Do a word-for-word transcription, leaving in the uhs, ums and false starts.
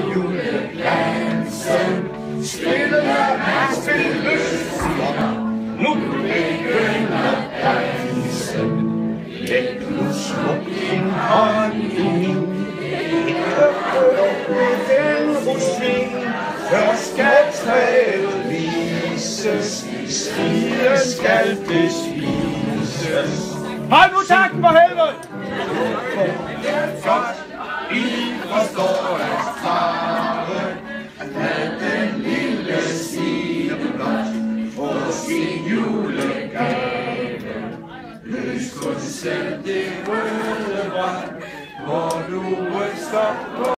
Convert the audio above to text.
juleglansen. Spillet er spillelyst, nu begynder dansen. Læg nu smuk din hånd i min, ikke med den rusving. Først skal træet vises, siden skal det spises. Hold nu takten for helvede! Godt, I forstår at fare, at lad den lille sige blot få sin julegave. Løs kun selv det røde brand, hvor du ønsker på.